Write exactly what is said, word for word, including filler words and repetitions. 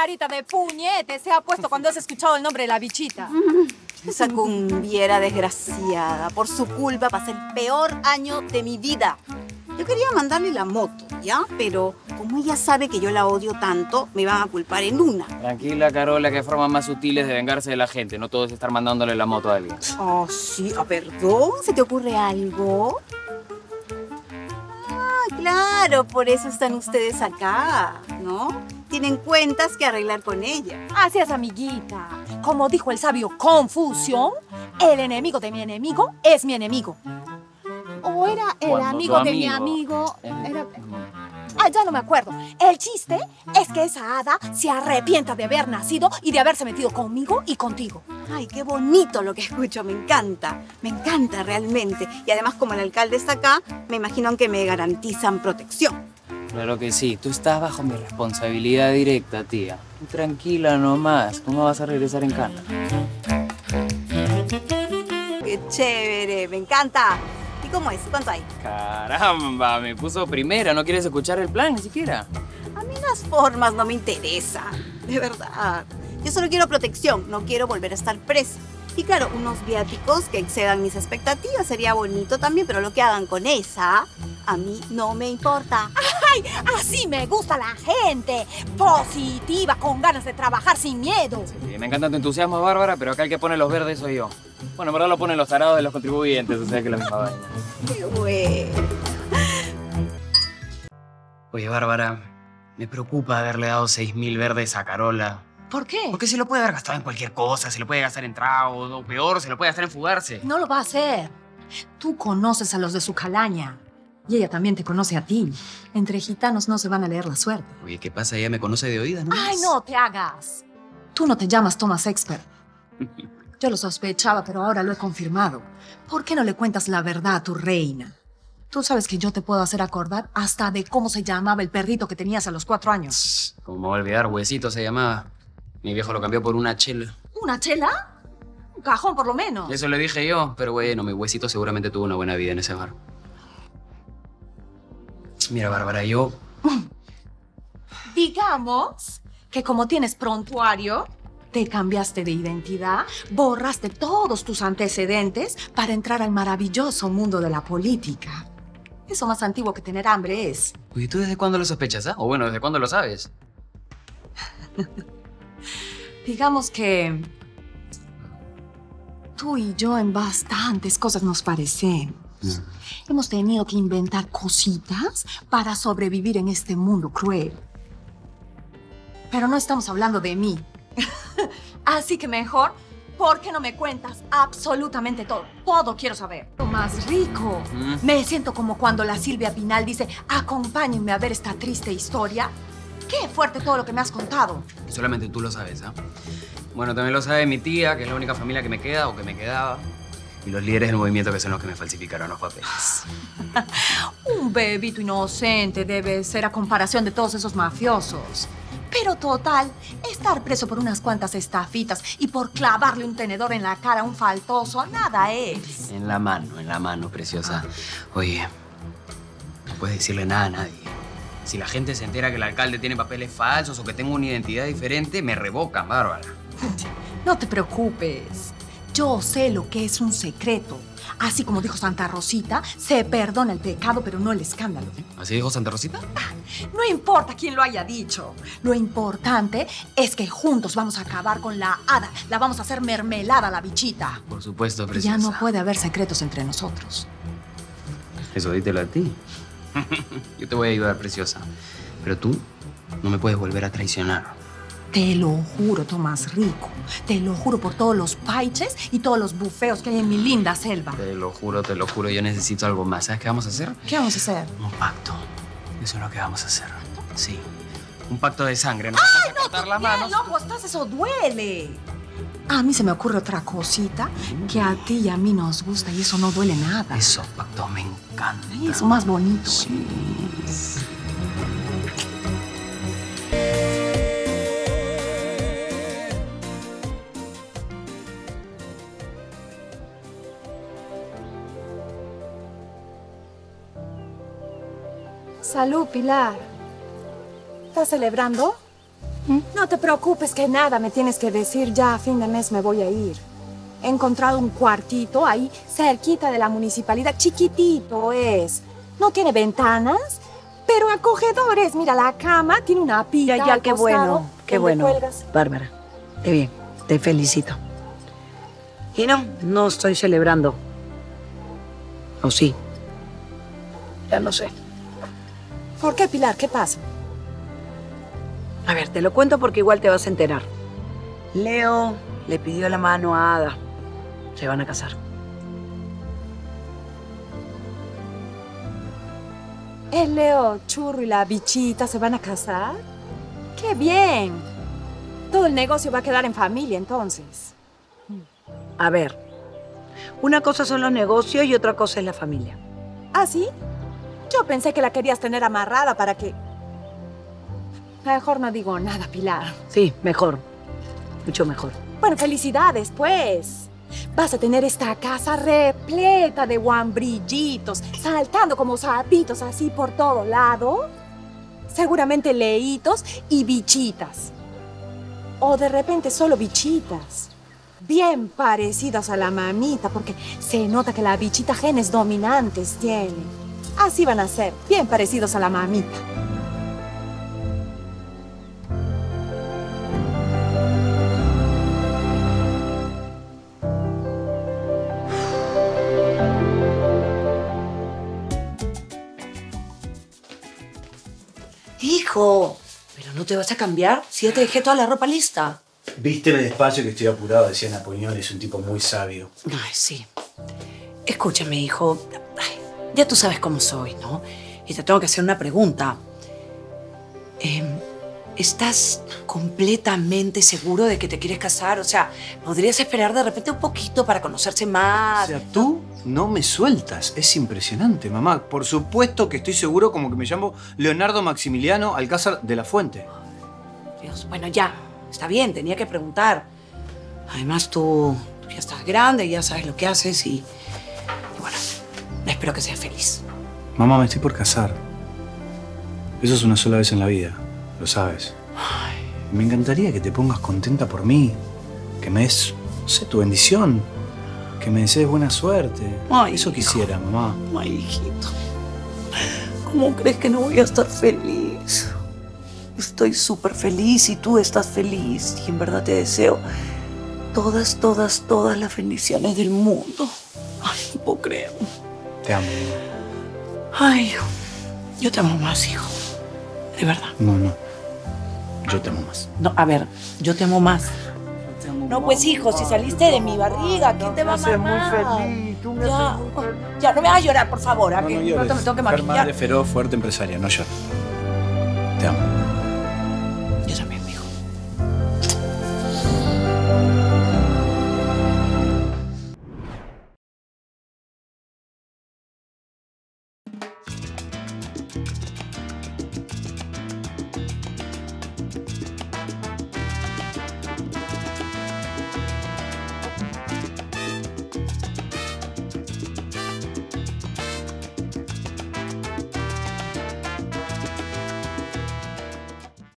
carita de puñete se ha puesto cuando has escuchado el nombre de la bichita? Esa cumbiera desgraciada. Por su culpa pasé el peor año de mi vida. Yo quería mandarle la moto, ¿ya? Pero como ella sabe que yo la odio tanto, me van a culpar en una. Tranquila, Carola, que hay formas más sutiles de vengarse de la gente. No todo es estar mandándole la moto a alguien. Oh, sí. Ah, ¿perdón? ¿Se te ocurre algo? Ah, claro. Por eso están ustedes acá, ¿no? Tienen cuentas que arreglar con ella. Así es, amiguita. Como dijo el sabio Confucio, el enemigo de mi enemigo es mi enemigo. ¿O era el Cuando amigo tu de mi amigo- amigo? Era... Ah, ya no me acuerdo. El chiste es que esa hada se arrepienta de haber nacido y de haberse metido conmigo y contigo. Ay, qué bonito lo que escucho. Me encanta. Me encanta realmente. Y además, como el alcalde está acá, me imagino que me garantizan protección. Claro que sí. Tú estás bajo mi responsabilidad directa, tía. Tú tranquila nomás. ¿Cómo vas a regresar en cana? ¡Qué chévere! Me encanta. ¿Y cómo es? ¿Cuánto hay? Caramba, me puso primera. ¿No quieres escuchar el plan ni siquiera? A mí las formas no me interesan. De verdad. Yo solo quiero protección. No quiero volver a estar presa. Y claro, unos viáticos que excedan mis expectativas sería bonito también, pero lo que hagan con esa, a mí no me importa. ¡Ay! Así me gusta la gente. Positiva, con ganas de trabajar sin miedo. Sí, me encanta tu entusiasmo, Bárbara, pero acá el que pone los verdes soy yo. Bueno, en verdad lo ponen los tarados de los contribuyentes, o sea que es la misma vaina. ¡Qué bueno! Oye, Bárbara, me preocupa haberle dado seis mil verdes a Carola. ¿Por qué? Porque se lo puede haber gastado en cualquier cosa, se lo puede gastar en tragos, o peor, se lo puede gastar en fugarse. No lo va a hacer. Tú conoces a los de su calaña. Y ella también te conoce a ti. Entre gitanos no se van a leer la suerte. Oye, ¿qué pasa? Ella me conoce de oídas, ¿no? ¡Ay, no te hagas! Tú no te llamas Thomas Expert. Yo lo sospechaba, pero ahora lo he confirmado. ¿Por qué no le cuentas la verdad a tu reina? Tú sabes que yo te puedo hacer acordar hasta de cómo se llamaba el perrito que tenías a los cuatro años. ¿Cómo me voy a olvidar? Huesito se llamaba. Mi viejo lo cambió por una chela. ¿Una chela? Un cajón, por lo menos. Eso le dije yo, pero bueno, mi Huesito seguramente tuvo una buena vida en ese bar. Mira, Bárbara, yo... Digamos que como tienes prontuario, te cambiaste de identidad, borraste todos tus antecedentes para entrar al maravilloso mundo de la política. Eso más antiguo que tener hambre es. Oye, ¿tú desde cuándo lo sospechas, ah? O bueno, ¿desde cuándo lo sabes? Digamos que tú y yo en bastantes cosas nos parecemos. Mm. Hemos tenido que inventar cositas para sobrevivir en este mundo cruel. Pero no estamos hablando de mí. Así que mejor, ¿por qué no me cuentas absolutamente todo? Todo quiero saber. Lo más rico. Mm. Me siento como cuando la Silvia Pinal dice, acompáñenme a ver esta triste historia. ¡Qué fuerte todo lo que me has contado! Solamente tú lo sabes, ¿ah? ¿eh? Bueno, también lo sabe mi tía, que es la única familia que me queda o que me quedaba. Y los líderes del movimiento que son los que me falsificaron los papeles. Un bebito inocente debe ser a comparación de todos esos mafiosos. Pero total, estar preso por unas cuantas estafitas y por clavarle un tenedor en la cara a un faltoso, nada es. En la mano, en la mano, preciosa. Ah. Oye, no puedes decirle nada a nadie. Si la gente se entera que el alcalde tiene papeles falsos o que tengo una identidad diferente, me revocan, Bárbara. No te preocupes. Yo sé lo que es un secreto. Así como dijo Santa Rosita, se perdona el pecado, pero no el escándalo. ¿Así dijo Santa Rosita? No importa quién lo haya dicho. Lo importante es que juntos vamos a acabar con la hada. La vamos a hacer mermelada a la bichita. Por supuesto, preciosa. Ya no puede haber secretos entre nosotros. Eso dítelo a ti. Yo te voy a ayudar, preciosa. Pero tú no me puedes volver a traicionar. Te lo juro, Tomás Rico. Te lo juro por todos los paiches y todos los bufeos que hay en mi linda selva. Te lo juro, te lo juro. Yo necesito algo más. ¿Sabes qué vamos a hacer? ¿Qué vamos a hacer? Un pacto. Eso es lo que vamos a hacer. Sí. Un pacto de sangre. Nos ¡Ay, vamos a cortar no! Las manos. ¡Loco estás! Eso duele. A mí se me ocurre otra cosita que a ti y a mí nos gusta y eso no duele nada. Esos pactos me encantan. Eso más bonito. Sí. Salud, Pilar. ¿Estás celebrando? ¿Mm? No te preocupes que nada me tienes que decir. Ya a fin de mes me voy a ir. He encontrado un cuartito ahí cerquita de la municipalidad. Chiquitito es. No tiene ventanas, pero acogedores. Mira, la cama tiene una pila. Ya, ya, al qué costado, bueno, qué donde bueno. cuelgas. Bárbara, qué bien, te felicito. Y no, no estoy celebrando. ¿O sí? Ya no sé. ¿Por qué, Pilar? ¿Qué pasa? A ver, te lo cuento porque igual te vas a enterar. Leo le pidió la mano a Ada. Se van a casar. ¿El Leo, Churro y la bichita se van a casar? ¡Qué bien! Todo el negocio va a quedar en familia, entonces. A ver, una cosa son los negocios y otra cosa es la familia. ¿Ah, sí? Yo pensé que la querías tener amarrada para que... Mejor no digo nada, Pilar. Sí, mejor. Mucho mejor. Bueno, felicidades, pues. Vas a tener esta casa repleta de guambrillitos, saltando como sapitos así por todo lado. Seguramente leitos y bichitas. O de repente solo bichitas. Bien parecidas a la mamita, porque se nota que la bichita genes dominantes tiene. Así van a ser, bien parecidos a la mamita. Hijo, ¿pero no te vas a cambiar? Si ya te dejé toda la ropa lista. Vísteme despacio que estoy apurado, decía Napoleón, es un tipo muy sabio. Ay, sí. Escúchame, hijo. Ay, ya tú sabes cómo soy, ¿no? Y te tengo que hacer una pregunta. Eh, ¿Estás completamente seguro de que te quieres casar? O sea, ¿podrías esperar de repente un poquito para conocerse más? O sea, tú no me sueltas. Es impresionante, mamá. Por supuesto que estoy seguro, como que me llamo Leonardo Maximiliano Alcázar de la Fuente. Dios, bueno, ya. Está bien, tenía que preguntar. Además, tú ya estás grande, ya sabes lo que haces y... y bueno, espero que seas feliz. Mamá, me estoy por casar. Eso es una sola vez en la vida, lo sabes. Ay, me encantaría que te pongas contenta por mí. Que me des, no sé, tu bendición. Que me desees buena suerte. Ay, Eso quisiera, hijo. mamá. Ay, hijito. ¿Cómo crees que no voy a estar feliz? Estoy súper feliz y tú estás feliz. Y en verdad te deseo todas, todas, todas las bendiciones del mundo. Ay, no puedo creer. Te amo. Ay, yo te amo más, hijo. De verdad. No, no. Yo te amo más. No, a ver, yo te amo más. Te amo No, pues hijo, si saliste de mi barriga, ¿quién te va a amar más? feliz. Tú me Ya, haces muy feliz. ya, no me hagas llorar, por favor. ¿A No, que no no llores. te me tengo que Mujer, madre, maquillar? feroz, fuerte, empresaria. No llores. Te amo. Yo también, mijo.